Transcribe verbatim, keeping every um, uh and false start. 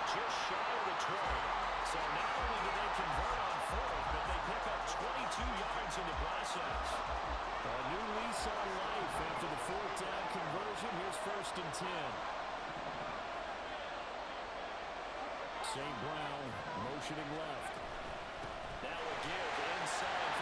just shy of the twenty. So not only do they convert on fourth, but they pick up twenty-two yards in the process. A new lease on life after the fourth down conversion. Here's first and ten. Saint Brown motioning left. Now a give inside